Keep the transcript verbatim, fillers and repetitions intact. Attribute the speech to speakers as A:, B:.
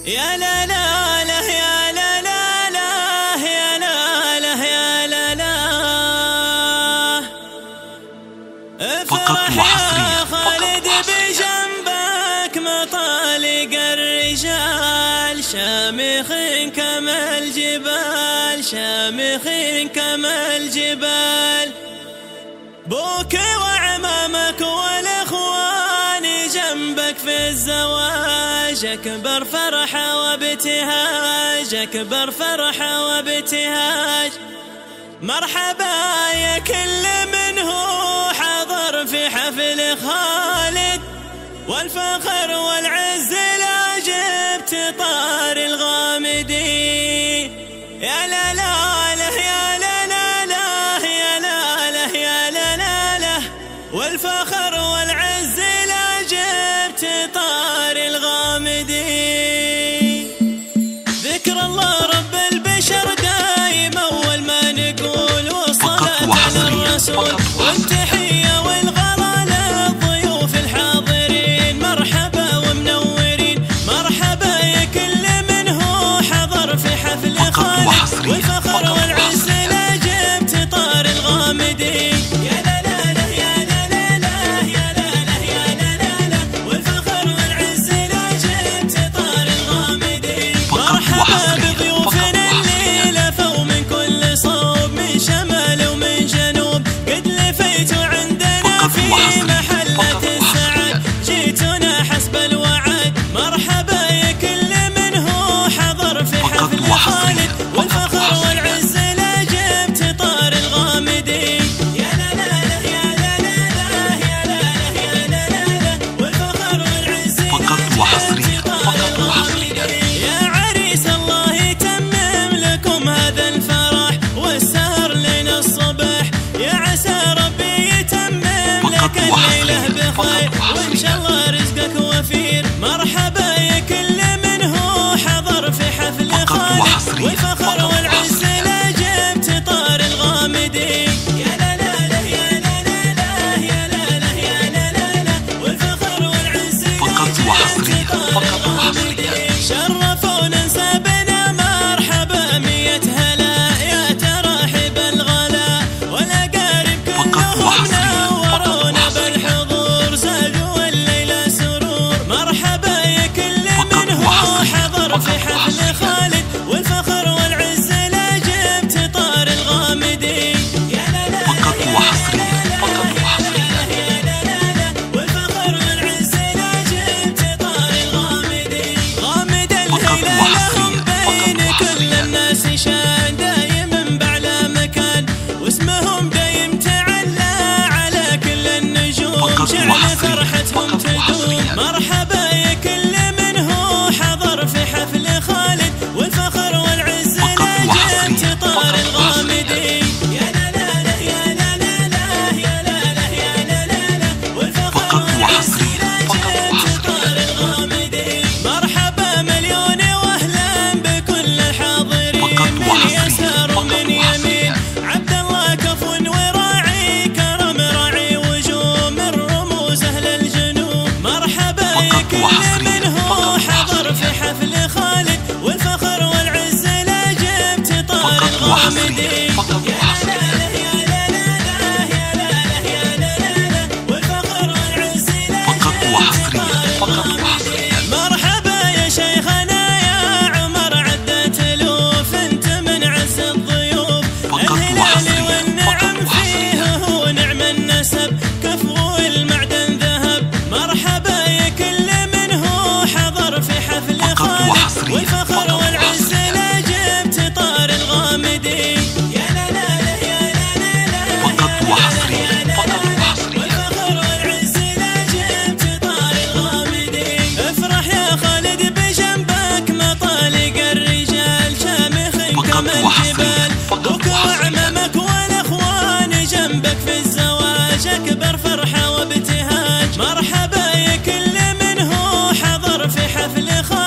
A: يا لا لا لا يا لا لا لا يا لا لا يا لا لا افرح يا خالد بجنبك مطالق الرجال شامخ كما الجبال شامخ كما الجبال بوك وعمامك والاخوان جنبك في الزواج اكبر فرحة وابتهاج اكبر فرحة وابتهاج مرحبا يا كل منه حضر في حفل خالد والفخر والعز لا جبت طار الغامدي يا لا لا له يا لا لا لا يا لا له يا لا لا له والفخر والعز لا جبت طار الغامدي ذكر الله رب البشر دايم اول ما نقول والصلاة على الرسول والتحية والغلا للضيوف الحاضرين مرحبا ومنورين مرحبا يا كل منه حضر في حفل خالد والفخر والعز لا جبت طار الغامدي يا لا لا لا يا لا لا لا يا لا لا يا لا لا لا والفخر والعز لا جبت طار الغامدي مرحبا بضيوفنا اللي لفوا من كل صوب من شمال ومن جنوب قد لفيتوا عندنا في محلة السعد جيتونا حسب الوعد مرحبا يا كل منه حضر في حفل خالد والفخر والعز لا جبت طار الغامدي يا لا لا لا يا لا لا لا يا لا لا يا لا لا لا والفخر والعز لا جبت طار الغامدي يا عريس الله يتمم لكم هذا الفرح والسهر لنا الصبح يا عسى ربي يتمم لك الليلة بخير وإن شاء الله رزقك وفير مرحبا يا كل منه حضر في حفل خالد والفخر والعز لا جبت طار الغامدي يا لا لا لا يا لا لا لا يا لا لا يا لا لا لا والفخر والعز لا جبت طار الغامدي شرفونا نسابنا مرحبا مية هلا يا تراحب الغلا والأقارب كلهم نورونا بالحضور زادوا الليلة سرور مرحبا يا كل منه حضر في حفل خالد والفخر والعز لا جبت طار الغامدي يا لا لا والفخر والعز لا جبت طار الغامدي غامد الليلة لهم بين كل الناس شان دايم بعلى مكان واسمهم دايم تعلى على كل النجوم شعل فرحتهم تدوم مرحبا يا كل منه حضر في حفل خالد والفخر والعز لا جبت طار الغامدي يا لا لا لا يا لا لا لا يا لا لا يا لا لا لا والفخر والعز لا جبت طار الغامدي مرحبا مليون واهلا بكل الحاضرين من يسار ومن يمين عبد الله كفو وراعي كرم راعي وجوه من رموز اهل الجنوب مرحبا يا كل منه حضر في حفل خالد والفخر والعز لا جبت طار الغامدي يا لا لا يا لا لا لا يا لا لا يا لا لا لا والفخر والعز لا جبت طار الغامدي مرحبا يا شيخنا يا عمر عدت الوف انت من عز الضيوف الهلال والنعم فيه هو نعم النسب كفو المعدن ذهب مرحبا يا كل منه حضر في حفل خالد والفخر والعز لا جبت طار الغامدي يا لا لا لا يا لا لا لا يا لا لا والفخر والعز لا جبت طار الغامدي افرح يا خالد بجنبك مطالق الرجال شامخ كما الجبال بوك وعمامك والاخوان جنبك في الزواج اكبر فرحة وابتهاج مرحبا يا كل منه حضر في حفل خالد